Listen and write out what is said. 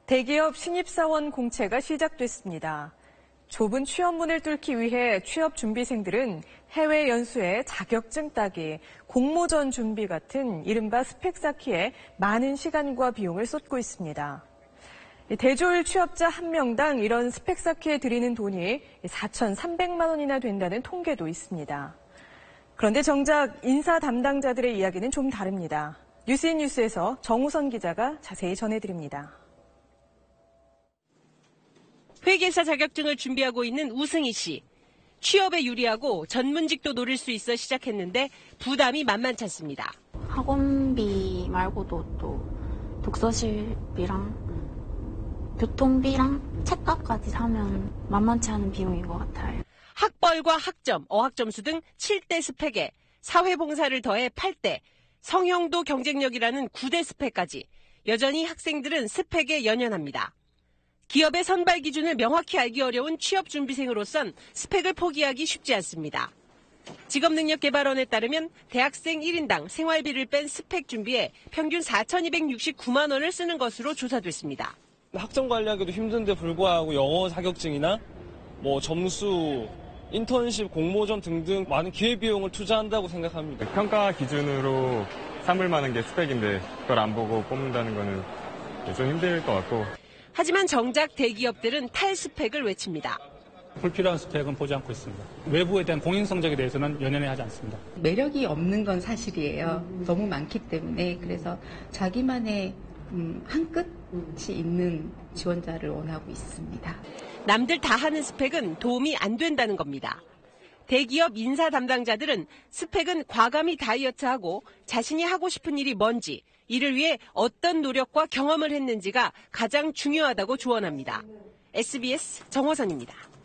대기업 신입사원 공채가 시작됐습니다. 좁은 취업문을 뚫기 위해 취업준비생들은 해외 연수에 자격증 따기, 공모전 준비 같은 이른바 스펙 쌓기에 많은 시간과 비용을 쏟고 있습니다. 대졸 취업자 1명당 이런 스펙 쌓기에 들이는 돈이 4,300만 원이나 된다는 통계도 있습니다. 그런데 정작 인사 담당자들의 이야기는 좀 다릅니다. 뉴스인 뉴스에서 정우선 기자가 자세히 전해드립니다. 회계사 자격증을 준비하고 있는 우승희 씨. 취업에 유리하고 전문직도 노릴 수 있어 시작했는데 부담이 만만치 않습니다. 학원비 말고도 또 독서실비랑 교통비랑 책값까지 사면 만만치 않은 비용인 것 같아요. 학벌과 학점, 어학점수 등 7대 스펙에 사회봉사를 더해 8대, 성형도 경쟁력이라는 9대 스펙까지 여전히 학생들은 스펙에 연연합니다. 기업의 선발 기준을 명확히 알기 어려운 취업준비생으로선 스펙을 포기하기 쉽지 않습니다. 직업능력개발원에 따르면 대학생 1인당 생활비를 뺀 스펙 준비에 평균 4,269만 원을 쓰는 것으로 조사됐습니다. 학점 관리하기도 힘든데 불구하고 영어 자격증이나 점수, 인턴십, 공모전 등등 많은 기회비용을 투자한다고 생각합니다. 평가 기준으로 삼을 만한 게 스펙인데 그걸 안 보고 뽑는다는 거는 좀 힘들 것 같고. 하지만 정작 대기업들은 탈스펙을 외칩니다. 불필요한 스펙은 보지 않고 있습니다. 외부에 대한 공인 성적에 대해서는 연연하지 않습니다. 매력이 없는 건 사실이에요. 너무 많기 때문에. 그래서 자기만의 한 끝이 있는 지원자를 원하고 있습니다. 남들 다 하는 스펙은 도움이 안 된다는 겁니다. 대기업 인사 담당자들은 스펙은 과감히 다이어트하고 자신이 하고 싶은 일이 뭔지, 이를 위해 어떤 노력과 경험을 했는지가 가장 중요하다고 조언합니다. SBS 정호선입니다.